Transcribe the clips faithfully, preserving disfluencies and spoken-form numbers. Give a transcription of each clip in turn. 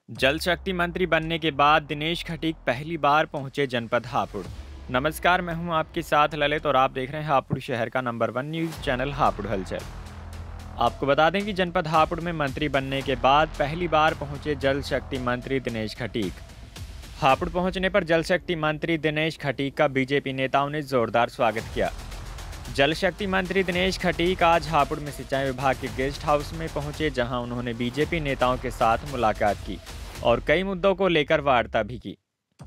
जल शक्ति मंत्री बनने के बाद दिनेश खटीक पहली बार पहुंचे जनपद हापुड़। नमस्कार, मैं हूं आपके साथ ललित और आप देख रहे हैं हापुड़ शहर का number one news channel Hapur Halchal. आपको बता दें कि जनपद हापुड़ में मंत्री बनने के बाद पहली बार पहुंचे जल शक्ति मंत्री दिनेश खटीक। हापुड़ पहुंचने पर जल शक्ति मंत्री दिनेश खटीक का बीजेपी नेताओं ने जोरदार स्वागत किया। जल शक्ति मंत्री दिनेश खटीक आज हापुड़ में सिंचाई विभाग के गेस्ट हाउस में पहुंचे, जहां उन्होंने बीजेपी नेताओं के साथ मुलाकात की और कई मुद्दों को लेकर वार्ता भी की।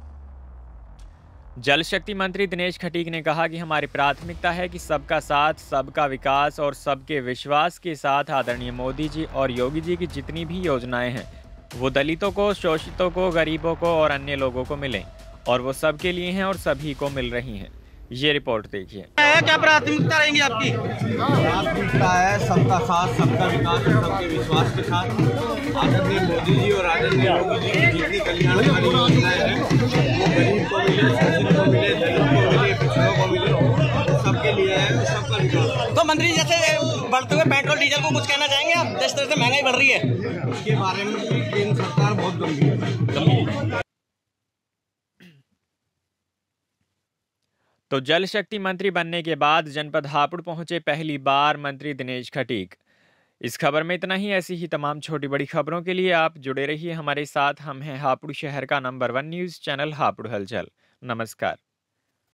जल शक्ति मंत्री दिनेश खटीक ने कहा कि हमारी प्राथमिकता है कि सबका साथ, सबका विकास और सबके विश्वास के साथ आदरणीय मोदी जी और योगी जी की जितनी भी योजनाएं हैं वो दलितों को, शोषितों को, गरीबों को और अन्य लोगों को मिलें और वो सबके लिए हैं और सभी को मिल रही हैं। ये रिपोर्ट देखिए। क्या प्राथमिकता रहेंगी आपकी? प्राथमिकता है सबका साथ, सबका विकास और सबके विश्वास के साथ आदरणीय मोदी जी और आदरणीय योगी जी की जितनी कल्याणकारी योजनाएं हैं वो गरीब को मिले, शोषित को मिले, दलित को मिले, पिछड़ों को मिले, सबके लिए है, सबका विकास। तो मंत्री जी, जैसे बढ़ते हुए पेट्रोल डीजल को कुछ कहना चाहेंगे आप? जिस तरह से महंगाई बढ़ रही है इसके बारे में केंद्र सरकार बहुत गंभीर है। तो जल शक्ति मंत्री बनने के बाद जनपद हापुड़ पहुंचे पहली बार मंत्री दिनेश खटीक। इस खबर में इतना ही। ऐसी ही तमाम छोटी बड़ी खबरों के लिए आप जुड़े रहिए हमारे साथ। हम हैं हापुड़ शहर का number one news channel Hapur Halchal. नमस्कार।